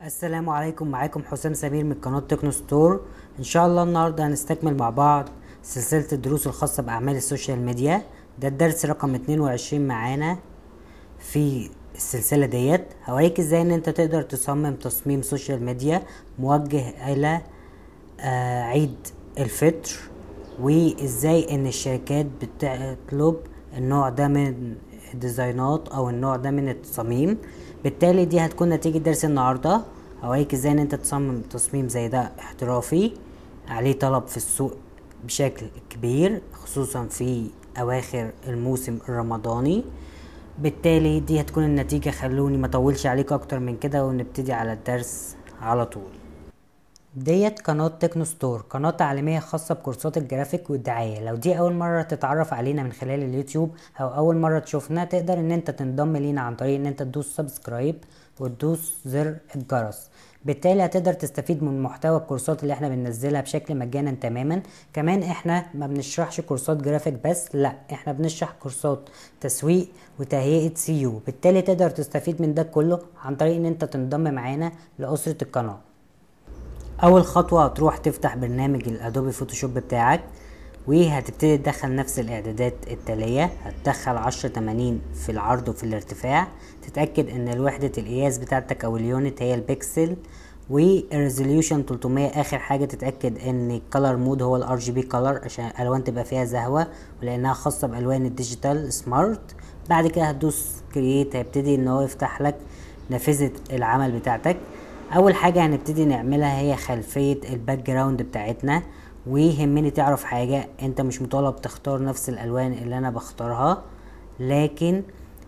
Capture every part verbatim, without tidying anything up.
السلام عليكم. معاكم حسام سمير من قناة تكنو ستور. ان شاء الله النهاردة هنستكمل مع بعض سلسلة الدروس الخاصة بأعمال السوشيال ميديا. ده الدرس رقم اتنين وعشرين معانا في السلسلة ديت. هوريك ازاي ان انت تقدر تصمم تصميم سوشيال ميديا موجه الى آه عيد الفطر، وازاي ان الشركات بتطلب النوع ده من الديزاينات او النوع ده من التصاميم. بالتالي دي هتكون نتيجة درس النهاردة. هوريك ازاي ان انت تصمم تصميم زي ده احترافي عليه طلب في السوق بشكل كبير، خصوصا في اواخر الموسم الرمضاني. بالتالي دي هتكون النتيجة. خلوني مطولش عليك اكتر من كده ونبتدي على الدرس على طول. ديت قناة تكنو ستور، قناة تعليمية خاصة بكورسات الجرافيك والدعاية. لو دي أول مرة تتعرف علينا من خلال اليوتيوب أو أول مرة تشوفنا، تقدر إن أنت تنضم لينا عن طريق إن أنت تدوس سبسكرايب وتدوس زر الجرس. بالتالي هتقدر تستفيد من محتوى الكورسات اللي احنا بننزلها بشكل مجانا تماما. كمان احنا ما بنشرحش كورسات جرافيك بس، لا احنا بنشرح كورسات تسويق وتهيئة سيو. بالتالي تقدر تستفيد من ده كله عن طريق إن أنت تنضم معانا لأسرة القناة. اول خطوة هتروح تفتح برنامج الادوبي فوتوشوب بتاعك، وهتبتدي تدخل نفس الاعدادات التالية. هتدخل عشرة تمانين في العرض وفي الارتفاع. تتأكد ان الوحدة القياس بتاعتك او اليونت هي البكسل، والريزوليوشن تلتمية. اخر حاجة تتأكد ان الكالر مود هو الار جي بي كالر عشان الالوان تبقى فيها زهوة، ولانها خاصة بالوان الديجيتال سمارت. بعد كده هتدوس كرييت، هيبتدي ان هو يفتح لك نافذة العمل بتاعتك. اول حاجة هنبتدي نعملها هي خلفية الباك جراوند بتاعتنا. ويهمني تعرف حاجة، انت مش مطالب تختار نفس الالوان اللي انا بختارها، لكن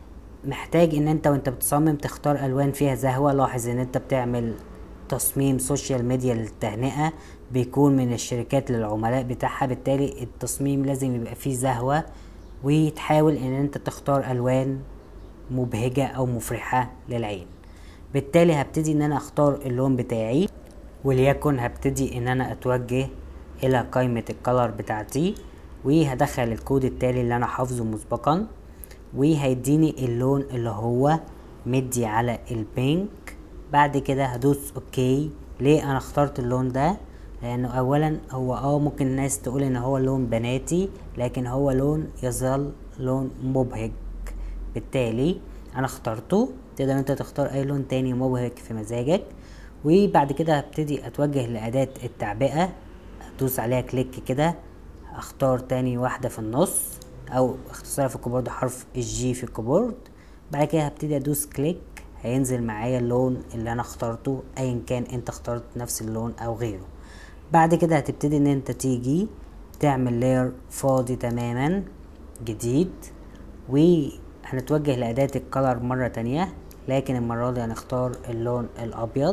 محتاج ان انت وانت بتصمم تختار الوان فيها زهوة. لاحظ ان انت بتعمل تصميم سوشيال ميديا للتهنئة، بيكون من الشركات للعملاء بتاعها. بالتالي التصميم لازم يبقى فيه زهوة، وتحاول ان انت تختار الوان مبهجة او مفرحة للعين. بالتالي هبتدي ان انا اختار اللون بتاعي، وليكن هبتدي ان انا اتوجه الى قائمة الكالر بتاعتي، وهدخل الكود التالي اللي انا حافظه مسبقا، وهيديني اللون اللي هو مدي على البينك. بعد كده هدوس اوكي. ليه انا اخترت اللون ده؟ لانه اولا هو اه ممكن الناس تقول ان هو لون بناتي، لكن هو لون يظل لون مبهج. بالتالي انا اخترته. تقدر انت تختار اي لون تاني مبهج في مزاجك. وبعد كده هبتدي اتوجه لاداة التعبئة، ادوس عليها كليك كده، اختار تاني واحدة في النص او اختصارها في الكيبورد حرف الجي في الكيبورد. بعد كده هبتدي ادوس كليك، هينزل معايا اللون اللي انا اخترته، ايا كان انت اخترت نفس اللون او غيره. بعد كده هتبتدي ان انت تيجي تعمل لاير فاضي تماما جديد، وهنتوجه لأداة الكالر مرة تانية، لكن المرة دي هنختار اللون الابيض.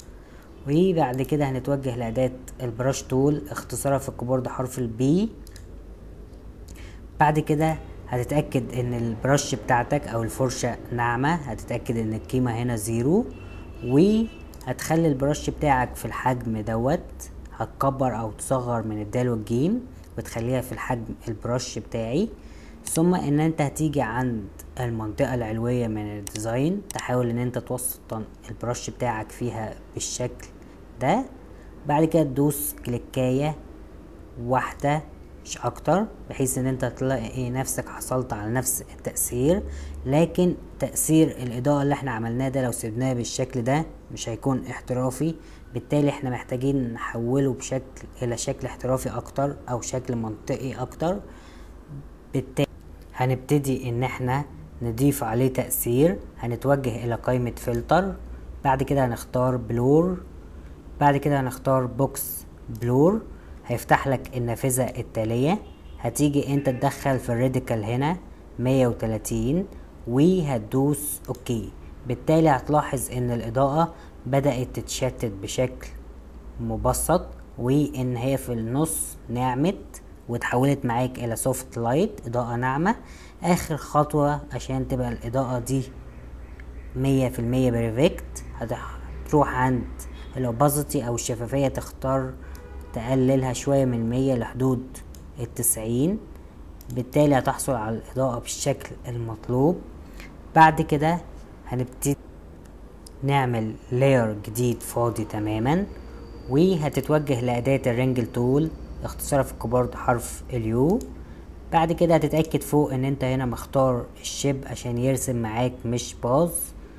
وبعد كده هنتوجه لأداة البراش تول، اختصارها في الكيبورد حرف البي. بعد كده هتتأكد ان البرش بتاعتك او الفرشة ناعمة، هتتأكد ان القيمة هنا زيرو، وهتخلي البرش بتاعك في الحجم دوت. هتكبر او تصغر من الدال والجيم وتخليها في الحجم البرش بتاعي. ثم ان انت هتيجي عند المنطقة العلوية من الديزاين، تحاول ان انت توسط البرش بتاعك فيها بالشكل ده. بعد كده تدوس كليكاية واحدة مش اكتر، بحيث ان انت تلاقي نفسك حصلت على نفس التأثير. لكن تأثير الاضاءة اللي احنا عملناه ده لو سيبناه بالشكل ده مش هيكون احترافي. بالتالي احنا محتاجين نحوله بشكل الى شكل احترافي اكتر او شكل منطقي اكتر. بالتالي هنبتدي ان احنا نضيف عليه تأثير. هنتوجه الى قائمة فلتر، بعد كده هنختار بلور، بعد كده هنختار بوكس بلور. هيفتح لك النافذة التالية. هتيجي انت تدخل في الراديكال هنا مية وتلاتين وهتدوس اوكي. بالتالي هتلاحظ ان الاضاءة بدأت تتشتت بشكل مبسط، وان هي في النص نعمت وتحولت معاك الى سوفت لايت، اضاءة ناعمة. اخر خطوة عشان تبقى الاضاءة دي مية في المية بريفكت، هتروح عند الاوبازيتي او الشفافية، تختار تقللها شوية من مية لحدود التسعين. بالتالي هتحصل على الإضاءة بالشكل المطلوب. بعد كده هنبتدي نعمل لاير جديد فاضي تماما، وهتتوجه لأداة الرينجل تول، اختصارها في الكيبورد حرف اليو. بعد كده هتتأكد فوق ان انت هنا مختار الشيب عشان يرسم معاك مش باظ.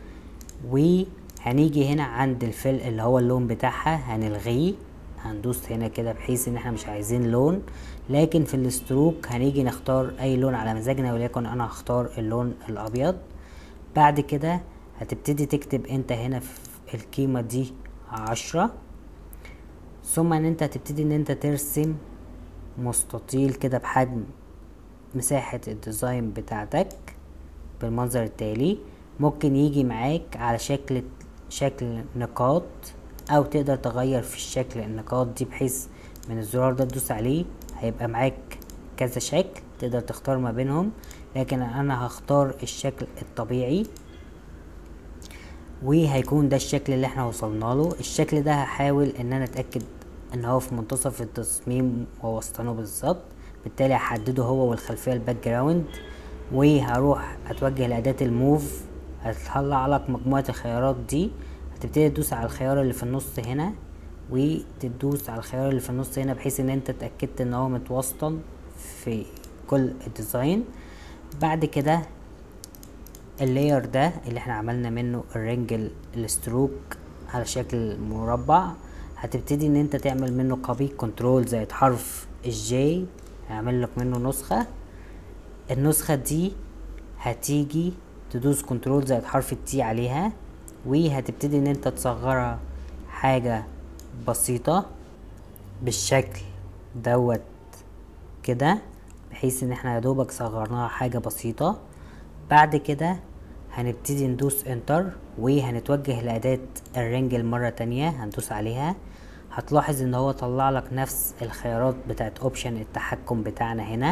وهنيجي هنا عند الفل اللي هو اللون بتاعها هنلغيه، هندوس هنا كده بحيث ان احنا مش عايزين لون. لكن في الستروك هنيجي نختار اي لون على مزاجنا، وليكن انا هختار اللون الابيض. بعد كده هتبتدي تكتب انت هنا في القيمة دي عشرة، ثم ان انت هتبتدي ان انت ترسم مستطيل كده بحجم مساحة الديزاين بتاعتك بالمنظر التالي. ممكن يجي معاك على شكل شكل نقاط، او تقدر تغير في الشكل النقاط دي بحيث من الزرار ده تدوس عليه هيبقى معاك كذا شكل تقدر تختار ما بينهم. لكن انا هختار الشكل الطبيعي، وهيكون ده الشكل اللي احنا وصلنا له. الشكل ده هحاول ان انا اتأكد ان هو في منتصف التصميم ووسطنه بالظبط، بالتالي هحدده هو والخلفية الباك جراوند. وهروح اتوجه لأداة الموف، هتطلع لك مجموعة الخيارات دي. هتبتدي تدوس على الخيار اللي في النص هنا، وتدوس على الخيار اللي في النص هنا بحيث ان انت اتأكدت ان هو متوسطن في كل الديزاين. بعد كده اللاير ده اللي احنا عملنا منه الرينجل الستروك على شكل مربع، هتبتدي ان انت تعمل منه كوبي، كنترول زائد حرف الجي، هعمل لك منه نسخة. النسخة دي هتيجي تدوس كنترول زائد حرف التي عليها، وهتبتدي ان انت تصغرها حاجة بسيطة بالشكل دوت كده، بحيث ان احنا يدوبك صغرناها حاجة بسيطة. بعد كده هنبتدي ندوس انتر، وهنتوجه لأداة الرينجل مرة تانية هندوس عليها. هتلاحظ ان هو طلع لك نفس الخيارات بتاعت اوبشن التحكم بتاعنا هنا.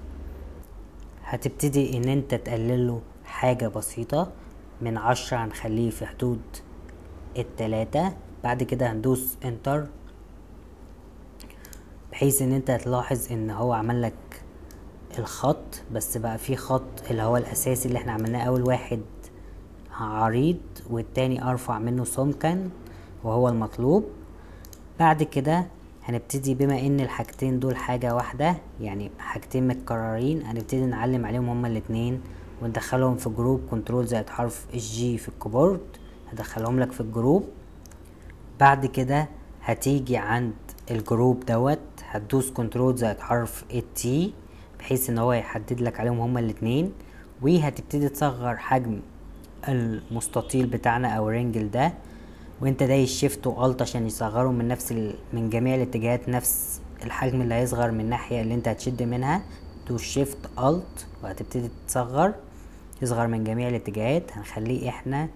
هتبتدي ان انت تقلله حاجة بسيطة، من عشرة هنخليه في حدود التلاتة. بعد كده هندوس انتر بحيث ان انت هتلاحظ ان هو عمل لك الخط، بس بقى فيه خط اللي هو الاساسي اللي احنا عملناه اول واحد عريض، والتاني ارفع منه سمكا وهو المطلوب. بعد كده هنبتدي بما ان الحاجتين دول حاجة واحدة، يعني حاجتين متكررين، هنبتدي نعلم عليهم هما الاتنين وندخلهم في جروب، كنترول زائد حرف الجي في الكيبورد هدخلهم لك في الجروب. بعد كده هتيجي عند الجروب دوت هتدوس كنترول زائد حرف التي بحيث ان هو يحدد لك عليهم هما الاتنين. وهتبتدي تصغر حجم المستطيل بتاعنا او الرينجل ده، وانت دايس شيفت والت عشان يصغروا من نفس ال... من جميع الاتجاهات نفس الحجم اللي هيصغر من الناحية اللي انت هتشد منها. دوس شيفت الت وهتبتدي تصغر يصغر من جميع الاتجاهات. هنخليه احنا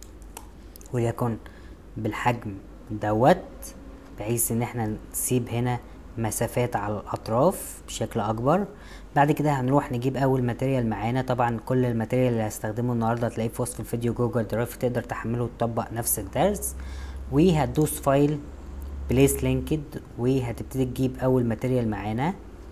وليكن بالحجم دوت، بحيث ان احنا نسيب هنا مسافات على الاطراف بشكل اكبر. بعد كده هنروح نجيب اول ماتيريال معانا. طبعا كل الماتيريال اللي هستخدمه النهارده هتلاقيه في وصف الفيديو جوجل درايف، تقدر تحمله وتطبق نفس الدرس. وهتدوس فايل بليس لينكد، وهتبتدي تجيب اول ماتيريال معانا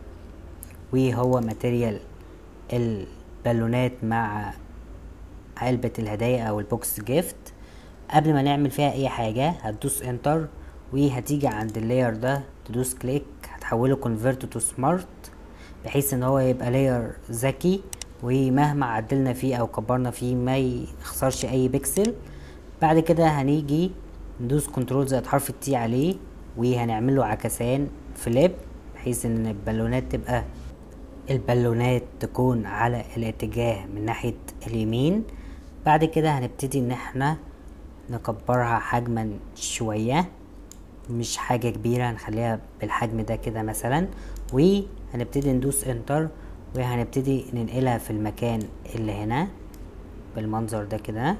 وهو ماتيريال البالونات مع علبة الهدايا او البوكس جيفت. قبل ما نعمل فيها اي حاجة هتدوس انتر، وهتيجي عند اللاير ده تدوس كليك، هتحوله كونفيرت تو سمارت بحيث ان هو يبقى لاير ذكي، ومهما عدلنا فيه او كبرنا فيه ما يخسرش اي بكسل. بعد كده هنيجي ندوس كنترول زائد حرف التي عليه، وهنعمل له عكسان فليب بحيث ان البالونات تبقى البالونات تكون على الاتجاه من ناحية اليمين. بعد كده هنبتدي ان احنا نكبرها حجما شوية، مش حاجة كبيرة، هنخليها بالحجم ده كده مثلا. وهنبتدي ندوس انتر، وهنبتدي ننقلها في المكان اللي هنا بالمنظر ده كده.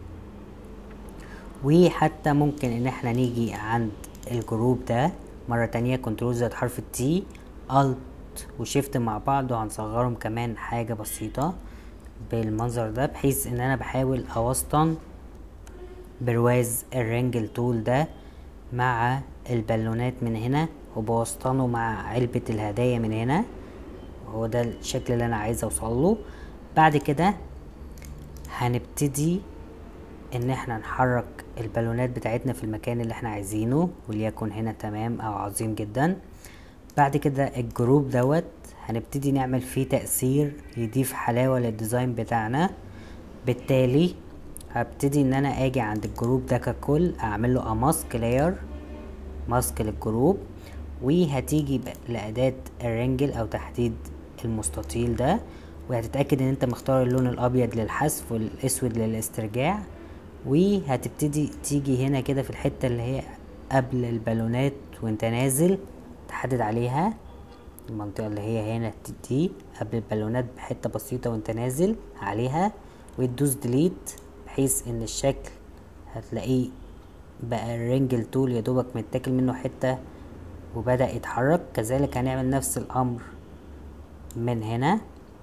وحتى ممكن ان احنا نيجي عند الجروب ده مرة تانية كنترول زائد حرف التي الت وشيفت مع بعض، وهنصغرهم كمان حاجة بسيطة بالمنظر ده، بحيث ان انا بحاول اوسطن برواز الرينجل تول ده مع البالونات من هنا، وبوسطنه مع علبة الهدايا من هنا. هو ده الشكل اللي انا عايز اوصله. بعد كده هنبتدي ان احنا نحرك البالونات بتاعتنا في المكان اللي احنا عايزينه، وليكن هنا تمام او عظيم جدا. بعد كده الجروب دوت هنبتدي نعمل فيه تأثير يضيف حلاوة للديزاين بتاعنا. بالتالي هبتدي ان انا اجي عند الجروب ده ككل اعمل له ماسك لاير، ماسك للجروب، وهتيجي لأداة الرنجل او تحديد المستطيل ده، وهتتأكد ان انت مختار اللون الابيض للحذف والاسود للاسترجاع. وهتبتدي تيجي هنا كده في الحتة اللي هي قبل البالونات وانت نازل، تحدد عليها المنطقة اللي هي هنا دي قبل البالونات بحتة بسيطة وانت نازل عليها، وتدوس ديليت بحيث ان الشكل هتلاقيه بقى الرنجل تول يدوبك متاكل منه حتة وبدأ يتحرك. كذلك هنعمل نفس الامر من هنا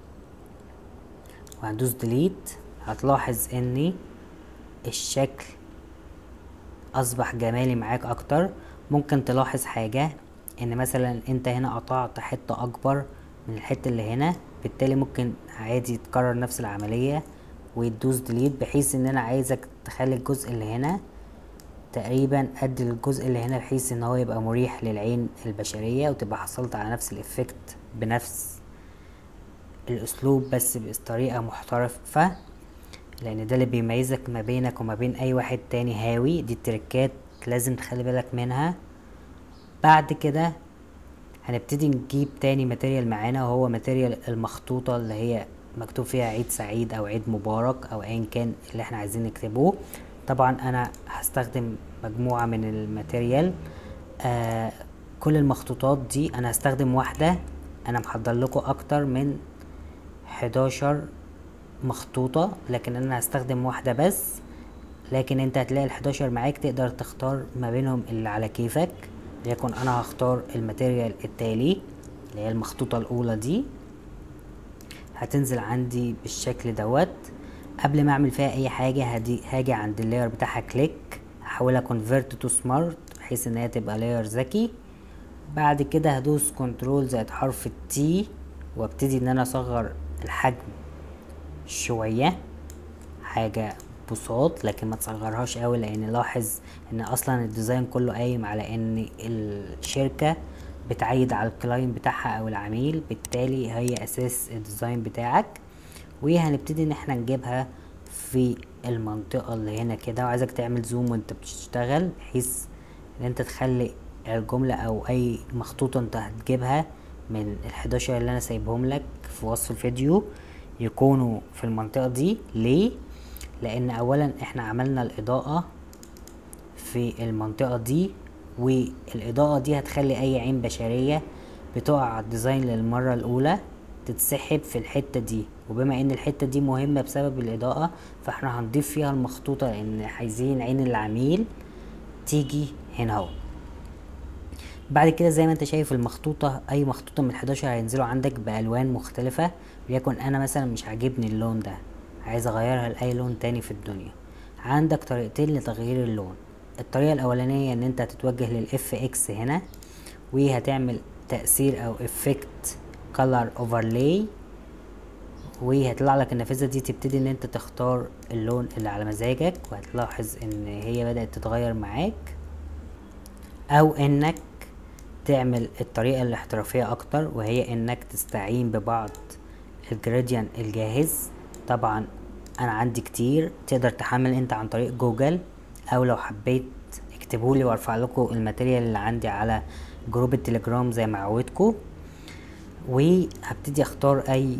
وهندوس ديليت. هتلاحظ ان الشكل اصبح جمالي معاك اكتر. ممكن تلاحظ حاجة ان مثلا انت هنا قطعت حتة اكبر من الحتة اللي هنا، بالتالي ممكن عادي تكرر نفس العملية وتدوس ديليت، بحيث ان انا عايزك تخلي الجزء اللي هنا تقريبا قد الجزء اللي هنا، بحيث ان هو يبقى مريح للعين البشرية وتبقى حصلت على نفس الافكت بنفس الاسلوب بس بطريقة محترفة، لان ده اللي بيميزك ما بينك وما بين اي واحد تاني هاوي. دي التركات لازم تخلي بالك منها. بعد كده هنبتدي نجيب تاني ماتيريال معانا، وهو ماتيريال المخطوطة اللي هي مكتوب فيها عيد سعيد او عيد مبارك او ايا كان اللي احنا عايزين نكتبه. طبعا انا هستخدم مجموعة من الماتيريال. آه كل المخطوطات دي انا هستخدم واحدة، انا محضر لكم اكتر من حداشر مخطوطة، لكن انا هستخدم واحدة بس. لكن انت هتلاقي الحداشر معاك، تقدر تختار ما بينهم اللي على كيفك. ليكن انا هختار الماتيريال التالي اللي هي المخطوطة الاولى دي، هتنزل عندي بالشكل دوت. قبل ما اعمل فيها اي حاجة هدي هاجي عند اللاير بتاعها كليك، هحولها كونفيرت تو سمارت بحيث ان هي تبقى لاير ذكي. بعد كده هدوس كنترول زائد حرف التي وابتدي ان انا اصغر الحجم شوية، حاجة بساط، لكن ما تصغرهاش قوي، لان لاحظ ان اصلا الديزاين كله قايم على ان الشركة بتعيد على الكلاين بتاعها او العميل، بالتالي هي اساس الديزاين بتاعك. وهنبتدي ان احنا نجيبها في المنطقة اللي هنا كده، وعايزك تعمل زوم وانت بتشتغل بحيث ان انت تخلي الجملة او اي مخطوطة انت هتجيبها من الحداشر اللي انا سايبهم لك في وصف الفيديو يكونوا في المنطقة دي. ليه؟ لان اولا احنا عملنا الاضاءة في المنطقة دي، والاضاءة دي هتخلي اي عين بشرية بتقع على الديزاين للمرة الاولى تتسحب في الحتة دي. وبما ان الحتة دي مهمة بسبب الاضاءة، فاحنا هنضيف فيها المخطوطة لان عايزين عين العميل تيجي هنا اهو. بعد كده زي ما انت شايف المخطوطة، اي مخطوطة من الحداشر هينزلوا عندك بالوان مختلفة. وليكن انا مثلا مش عاجبني اللون ده، عايز اغيرها لاي لون تاني في الدنيا. عندك طريقتين لتغيير اللون. الطريقة الاولانية ان انت هتتوجه للاف اكس هنا، وهتعمل تأثير او افكت color overlay، وهيطلع لك النافذة دي، تبتدي ان انت تختار اللون اللي على مزاجك، وهتلاحظ ان هي بدأت تتغير معاك. او انك تعمل الطريقة الاحترافية اكتر، وهي انك تستعين ببعض الجراديان الجاهز. طبعا انا عندي كتير، تقدر تحمل انت عن طريق جوجل، او لو حبيت اكتبولي وارفع لكم الماتيريال اللي عندي على جروب التليجرام زي ما عودتكم. وهبتدي اختار اي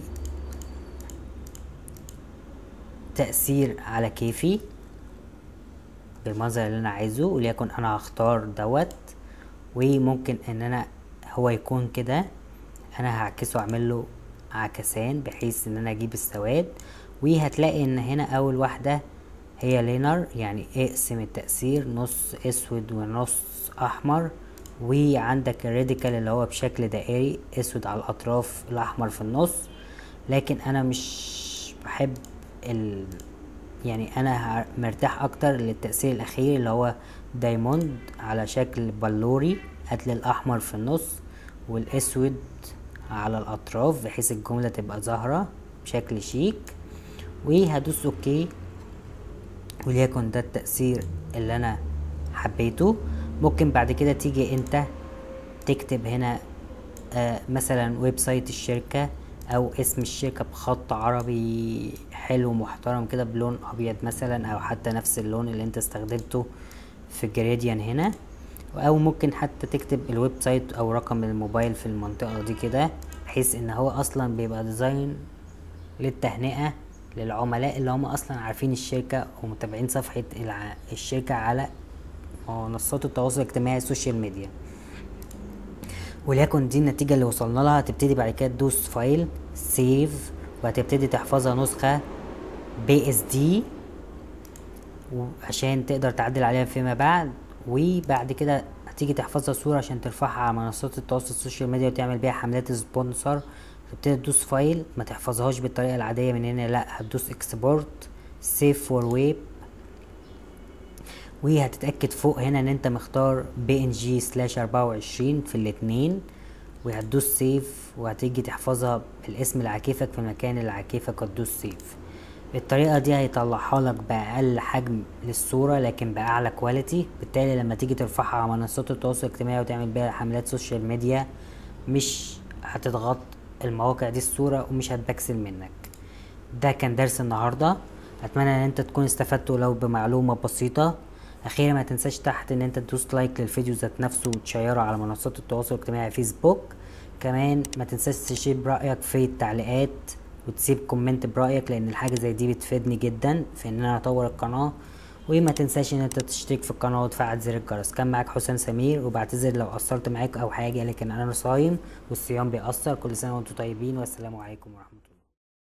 تأثير على كيفي بالمنظر اللي انا عايزه، وليكن انا هختار دوت. وممكن ان انا هو يكون كده، انا هعكسه اعمل له عكسان بحيث ان انا اجيب السواد. وهتلاقي ان هنا اول واحدة هي لينر، يعني اقسم التأثير نص اسود ونص احمر. وعندك الراديكال اللي هو بشكل دائري، اسود على الاطراف الاحمر في النص. لكن انا مش بحب ال يعني انا مرتاح اكتر للتأثير الاخير اللي هو دايموند على شكل بلوري، قتل الاحمر في النص والاسود على الاطراف، بحيث الجملة تبقى ظاهرة بشكل شيك. وهدوس اوكي وليكن ده التأثير اللي انا حبيته. ممكن بعد كده تيجي انت تكتب هنا آه مثلا ويب سايت الشركة او اسم الشركة بخط عربي حلو محترم كده بلون ابيض مثلا، او حتى نفس اللون اللي انت استخدمته في الجريديان هنا. او ممكن حتى تكتب الويب سايت او رقم الموبايل في المنطقة دي كده، بحيث ان هو اصلا بيبقى ديزاين للتهنئة للعملاء اللي هم اصلا عارفين الشركة ومتابعين صفحة الع... الشركة على منصات التواصل الاجتماعي السوشيال ميديا. وليكن دي النتيجة اللي وصلنا لها. هتبتدي بعد كده تدوس فايل سيف، وهتبتدي تحفظها نسخة بي اس دي عشان تقدر تعدل عليها فيما بعد. وبعد كده هتيجي تحفظها صورة عشان ترفعها على منصات التواصل السوشيال ميديا وتعمل بيها حملات سبونسر. تبتدي تدوس فايل، ما تحفظهاش بالطريقة العادية من هنا، لا هتدوس اكسبورت سيف فور ويب، وهتتأكد فوق هنا ان انت مختار بي ان جي سلاش اربعة وعشرين في الاتنين، وهتدوس سيف وهتيجي تحفظها بالاسم اللي عاكفك في المكان اللي عاكفك وتدوس سيف. بالطريقة دي هيطلعها لك بأقل حجم للصورة لكن بأعلى كواليتي. بالتالي لما تيجي ترفعها على منصات التواصل الاجتماعي وتعمل بيها حملات سوشيال ميديا مش هتضغط المواقع دي الصورة ومش هتبكسل منك. ده كان درس النهاردة، اتمنى ان انت تكون استفدت ولو بمعلومة بسيطة. اخيرا ما تنساش تحت ان انت تدوس لايك للفيديو ذات نفسه وتشيره على منصات التواصل الاجتماعي فيسبوك. كمان ما تنساش تشير برأيك في التعليقات وتسيب كومنت برأيك، لان الحاجة زي دي بتفيدني جدا في ان انا اطور القناة. وما تنساش ان انت تشترك في القناة وتفعل زر الجرس. كان معاك حسام سمير، وبعتذر لو قصرت معاك او حاجة، لكن انا صايم والصيام بيأثر. كل سنة وانتم طيبين، والسلام عليكم ورحمة الله.